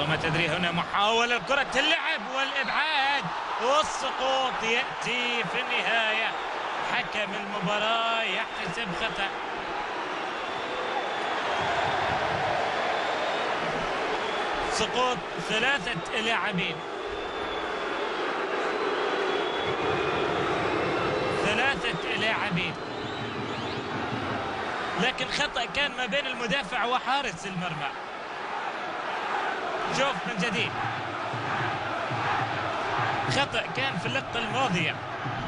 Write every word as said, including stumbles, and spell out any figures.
وما تدري هنا محاولة كرة اللعب والإبعاد والسقوط يأتي في النهاية. حكم المباراة يحتسب خطأ. سقوط ثلاثة لاعبين، ثلاثة لاعبين، لكن خطأ كان ما بين المدافع وحارس المرمى. شوف من جديد، خطأ كان في اللقطة الماضية